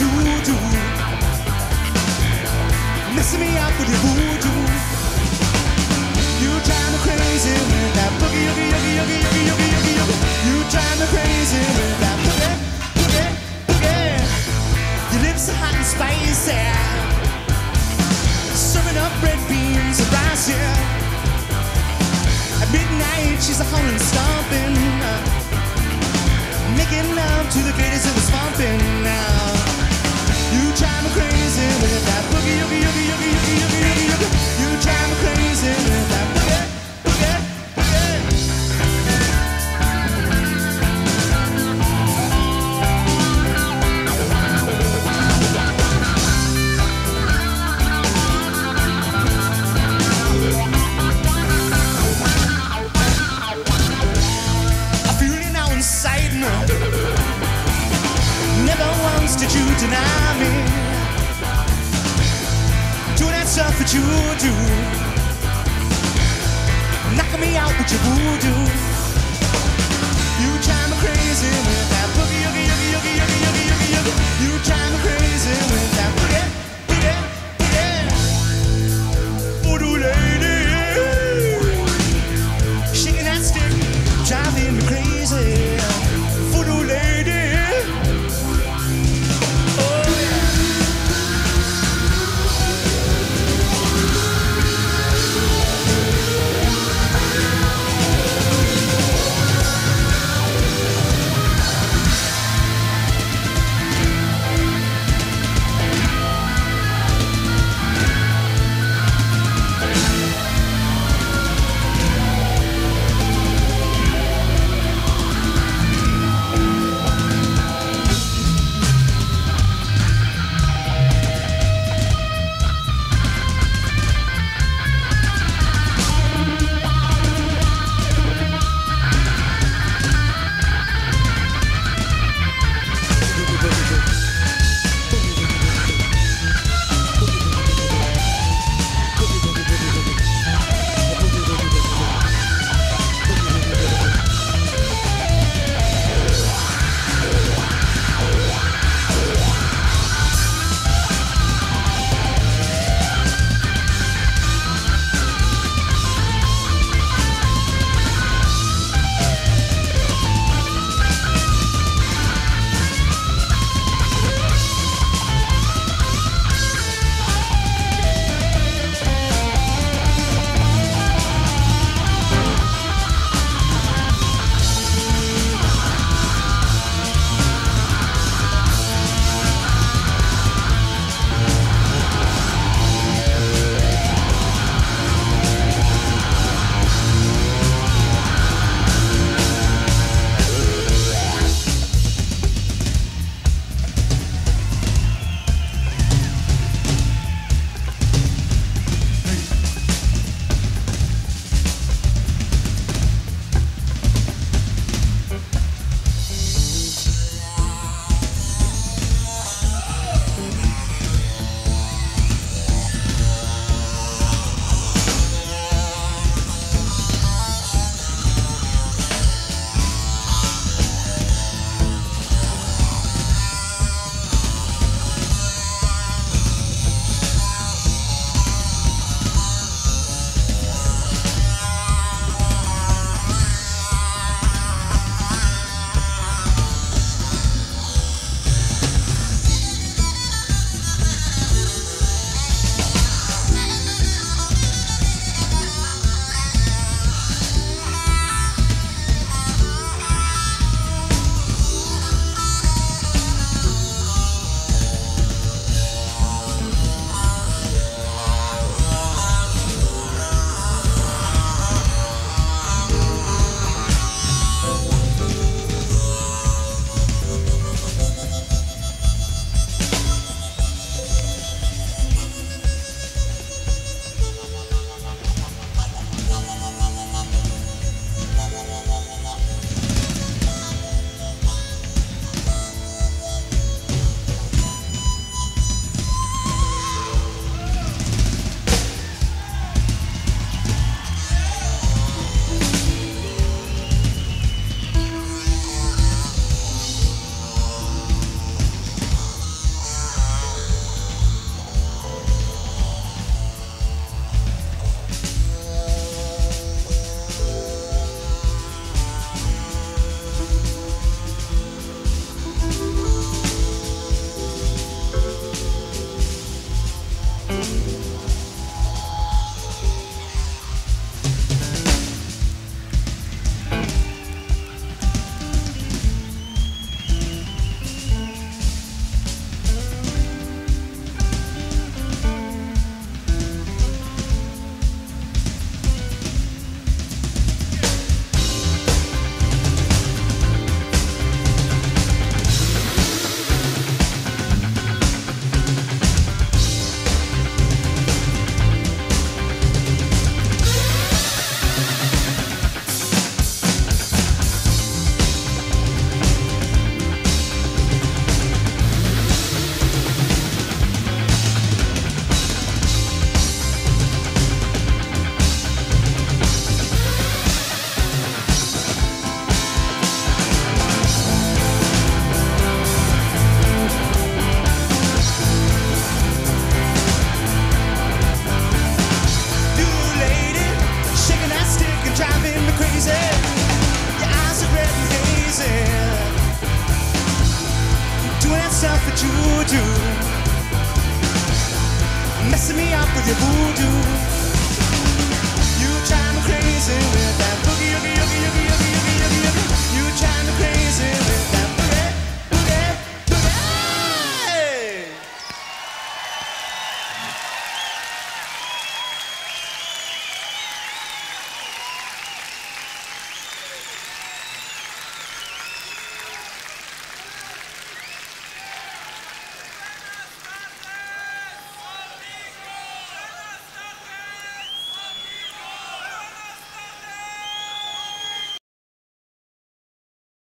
you do, messing me up with your voodoo. You drive me crazy with that boogie, boogie, boogie, boogie, boogie, boogie, boogie, boogie. You drive me crazy with that boogie, boogie, boogie. Your lips are hot and spicy, serving up red beans and rice, yeah. At midnight, she's a howling stomping, making love to the greatest of the stomping now. You drive me crazy with that boogie, boogie, boogie, boogie, boogie, boogie, boogie. You drive me crazy with that boogie, boogie, boogie. I feel you now inside me. Never once did you deny me. Do that stuff that you do, knocking me out with your voodoo. You drive me crazy with that boogie, boogie, boogie, boogie, boogie, boogie, boogie, boogie. You drive me crazy with that boogie, boogie, boogie. Voodoo lady, shaking that stick, driving me crazy. Voodoo lady. with your voodoo. You drive me crazy with